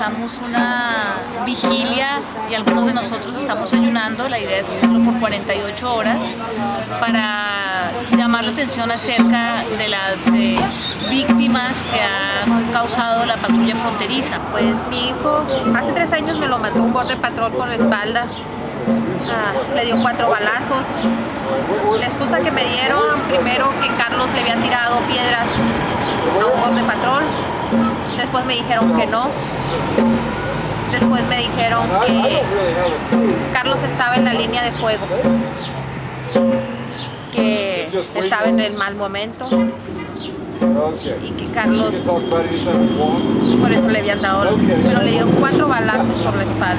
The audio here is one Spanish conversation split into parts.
organizamos una vigilia y algunos de nosotros estamos ayunando. La idea es hacerlo por 48 horas para llamar la atención acerca de las víctimas que ha causado la patrulla fronteriza. Pues mi hijo hace 3 años me lo mató un border patrol por la espalda. Le dio 4 balazos. La excusa que me dieron, primero que Carlos le había tirado piedras a un border patrol, después me dijeron que no, después me dijeron que Carlos estaba en la línea de fuego, que estaba en el mal momento y que Carlos por eso le habían dado, pero le dieron 4 balazos por la espalda.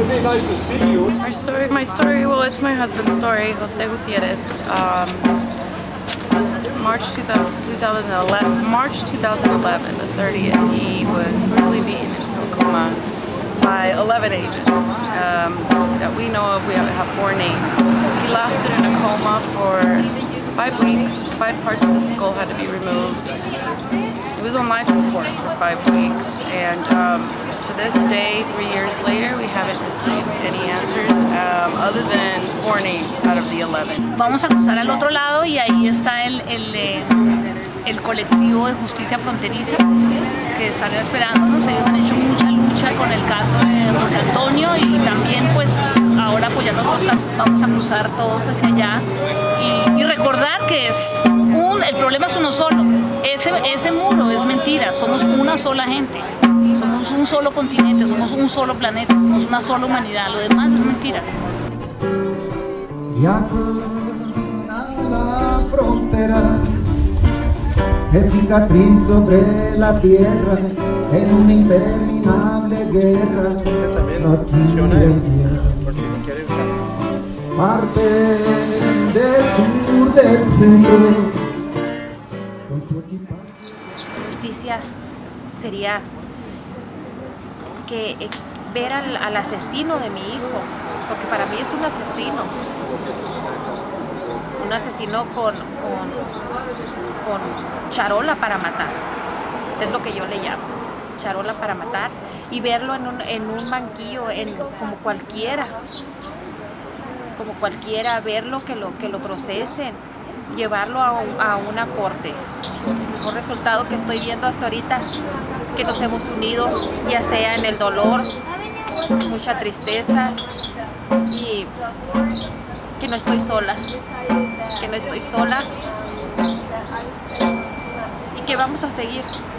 My story, well, it's my husband's story, Jose Gutierrez. March 2011, the 30th, he was brutally beaten into a coma by 11 agents that we know of. We have 4 names. He lasted in a coma for 5 weeks. 5 parts of his skull had to be removed. He was on life support for 5 weeks, and to this day, 3 years later, we haven't received any answers other than 4 names out of the 11. Vamos a cruzar al otro lado y ahí está el colectivo de justicia fronteriza que están esperándonos. Ellos han hecho mucha lucha con el caso de José Antonio y también pues ahora apoyando a Oscar. Vamos a cruzar todos hacia allá y recordar que el problema es uno solo. Ese muro es mentira, somos una sola gente. Somos un solo continente, somos un solo planeta, somos una sola humanidad, lo demás es mentira. Ya la frontera es cicatriz sobre la tierra en una interminable guerra. No parte del sur del centro. Justicia sería que ver al asesino de mi hijo, porque para mí es un asesino con charola para matar, es lo que yo le llamo, charola para matar, y verlo en un banquillo, como cualquiera, verlo, que lo procesen, llevarlo a una corte. Un resultado que estoy viendo hasta ahorita, que nos hemos unido, ya sea en el dolor, mucha tristeza, y que no estoy sola, y que vamos a seguir.